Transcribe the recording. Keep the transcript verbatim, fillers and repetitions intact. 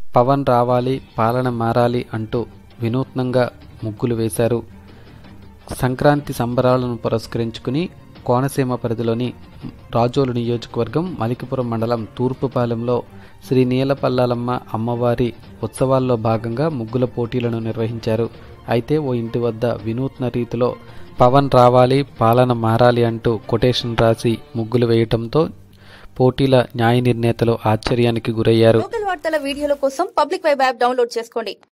పవన్ రావాలి పాలన మారాలి అంటూ వినూత్నంగా ముగ్గులు వేశారు. సంక్రాంతి సంబరాలను పురస్కరించుకుని కోనసీమ పరిధిలోని రాజోలు నియోజకవర్గం మలికిపురం మండలం తూర్పుపాలెంలో శ్రీ నీలపల్లాలమ్మ అమ్మవారి ఉత్సవాల్లో భాగంగా ముగ్గుల పోటీలను నిర్వహించారు. అయితే ఓ ఇంటి వద్ద వినూత్న రీతిలో పవన్ రావాలి పాలన మారాలి అంటూ కొటేషన్ రాసి ముగ్గులు వేయటంతో పోటీల న్యాయ నిర్ణేతలు ఆశ్చర్యానికి గురయ్యారు. లోకల్ వార్తల వీడియోల కోసం పబ్లిక్ వెబ్ యాప్ డౌన్లోడ్ చేసుకోండి.